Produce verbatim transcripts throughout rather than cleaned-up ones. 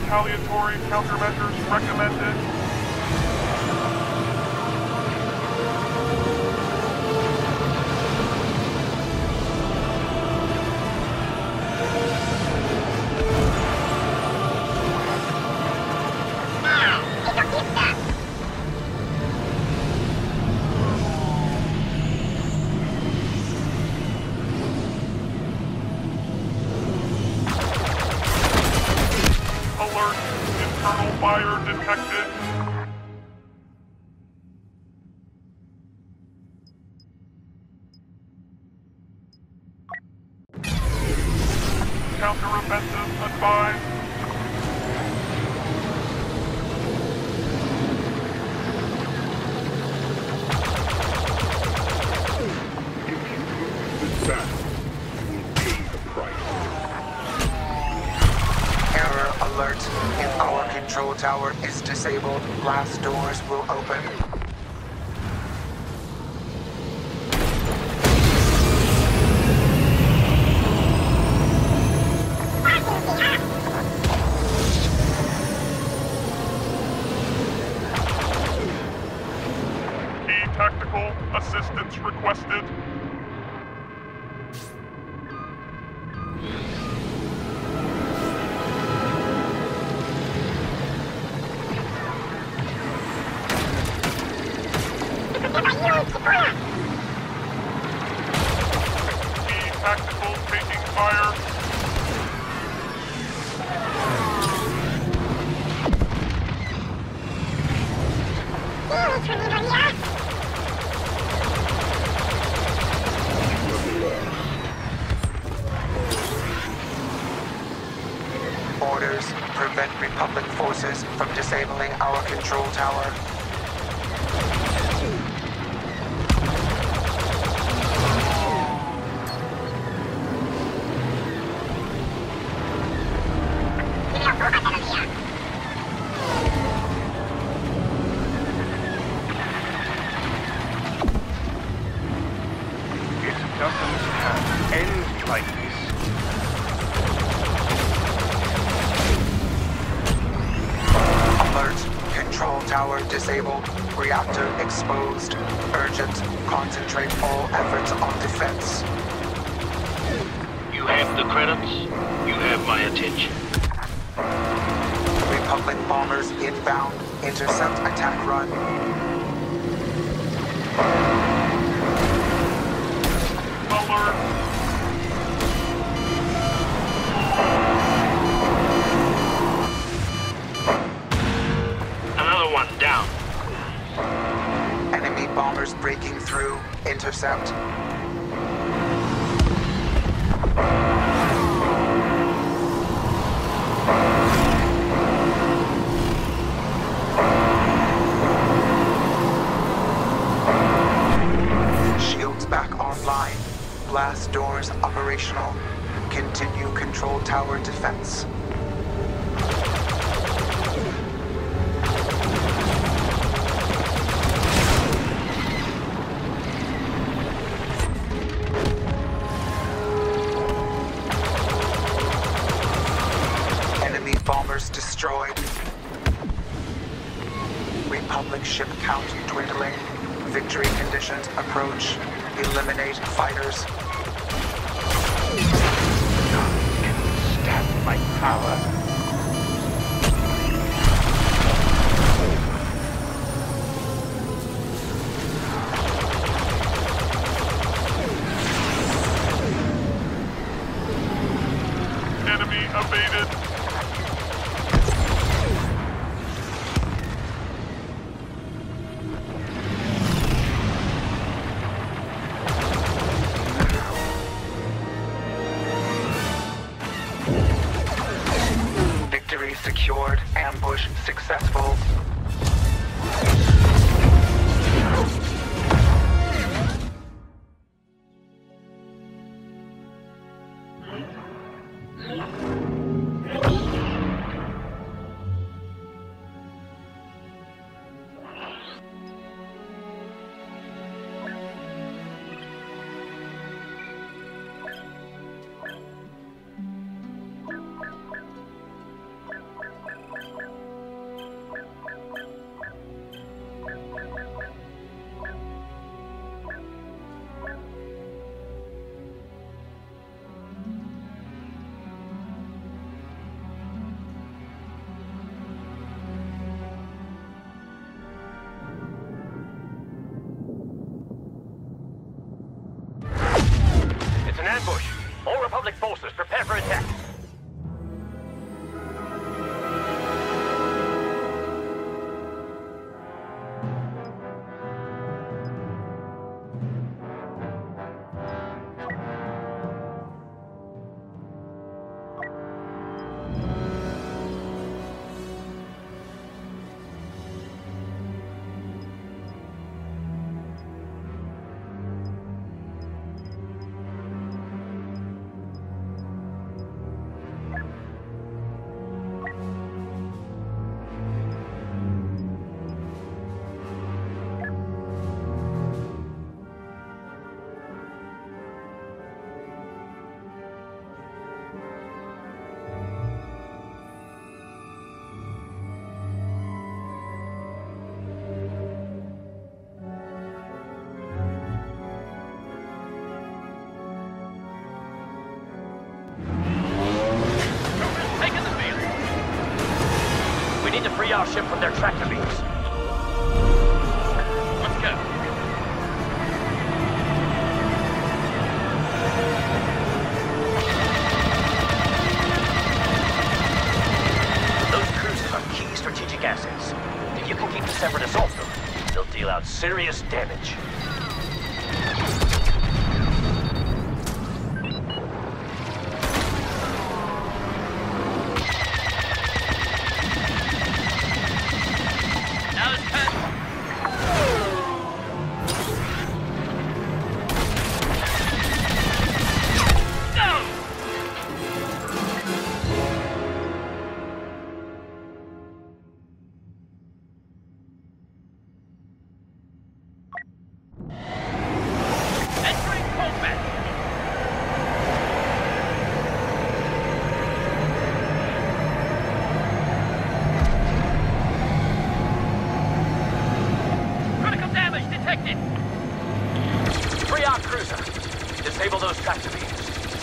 retaliatory countermeasures recommended. Alert! Internal fire detected. Counteroffensive advised. That will pay the price. Error alert. If our control tower is disabled, blast doors will open. Key tactical assistance requested. Key tactical taking fire. Orders prevent Republic forces from disabling our control tower. It doesn't have to end like this. Alert. Control tower disabled. Reactor exposed. Urgent. Concentrate all efforts on defense. You have the credits. You have my attention. Republic bombers inbound. Intercept attack run. Alert! Another one down. Enemy bombers breaking through. Intercept. Shields back online. Blast doors operational. Continue control tower defense. Enemy bombers destroyed. Republic ship count dwindling. Victory conditions approach. Eliminate fighters. None can stand my power. Enemy evaded. Victory secured. Ambush successful. All Republic forces, prepare for attack. Free our ship from their tractor beams. Let's go. Those cruisers are key strategic assets. If you can keep the Separatists off them, they'll deal out serious damage. Disable those tractor beams.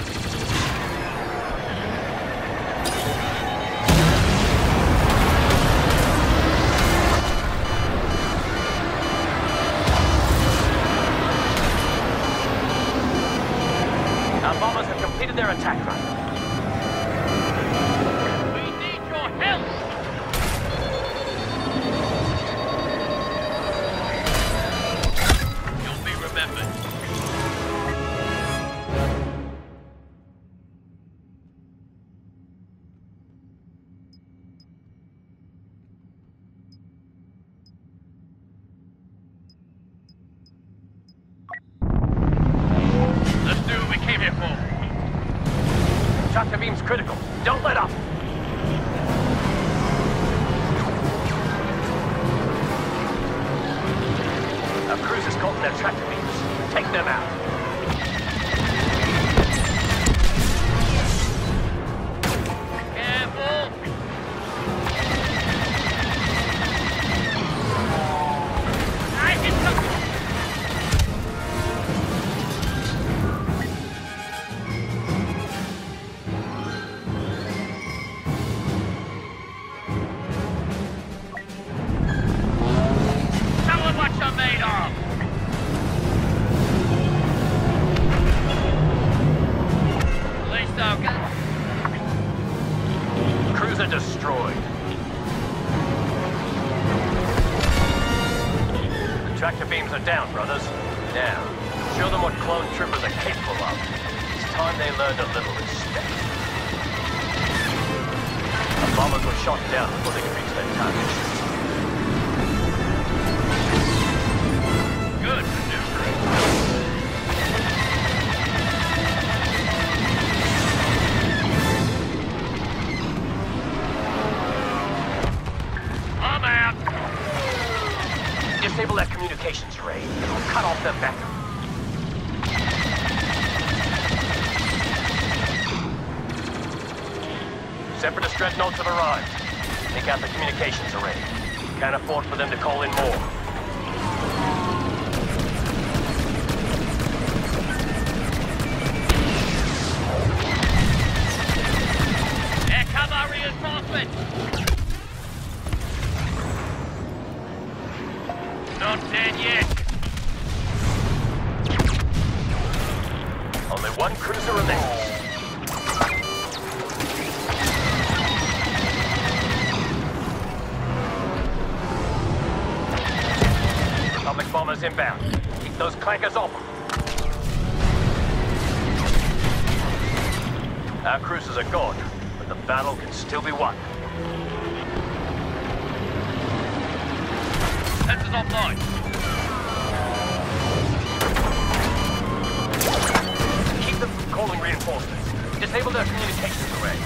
Our bombers have completed their attack run. We need your help! You'll be remembered. Tractor beam's critical. Don't let up! Our cruiser's caught in their tractor beams. Take them out. Careful! I can come! Cruiser destroyed. The tractor beams are down, brothers. Now, show them what clone troopers are capable of. It's time they learned a little respect. The bombers were shot down before they could reach their target. Good maneuvering. Disable that communications array, and we'll cut off their backup. Separatist dreadnoughts have arrived. Take out the communications array. Can't afford for them to call in more. Here come our reinforcements! Not dead yet. Only one cruiser remains. inbound. Keep those clankers off them. Our cruisers are gone, but the battle can still be won. Sensors offline. Keep them from calling reinforcements. Disable their communications array.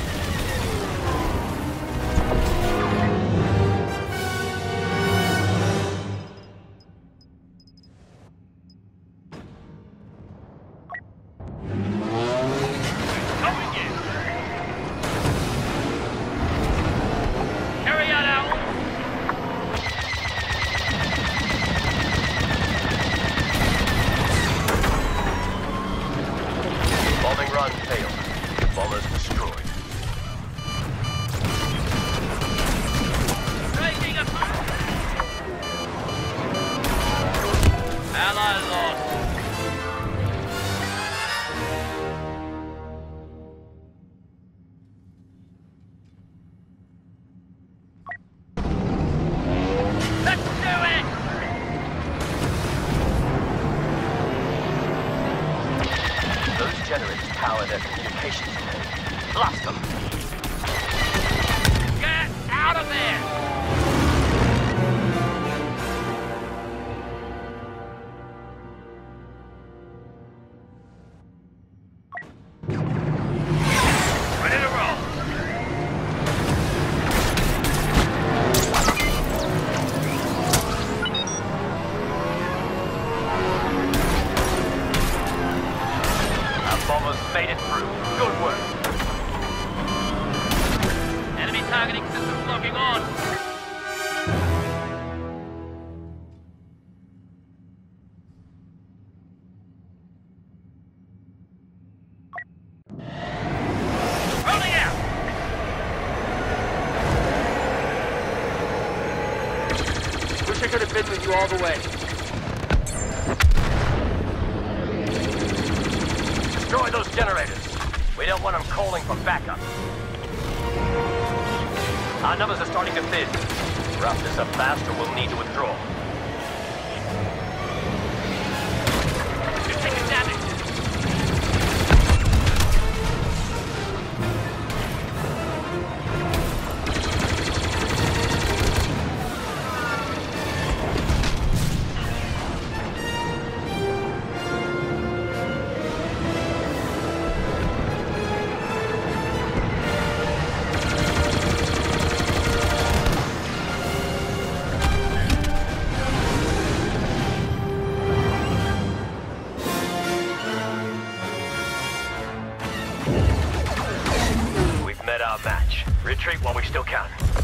Run failed. Bombers destroyed. Breaking apart. Ally lost. Let's do it! Those generators power their communications array. Blast them! Get out of there! Ready to roll! Bombers made it through. Good work. Enemy targeting systems locking on. Rolling out. Wish I could have been with you all the way. Destroy those generators. We don't want them calling for backup. Our numbers are starting to thin. Rough this up faster, we'll need to withdraw. You're taking damage. We've met our match. Retreat while we still can.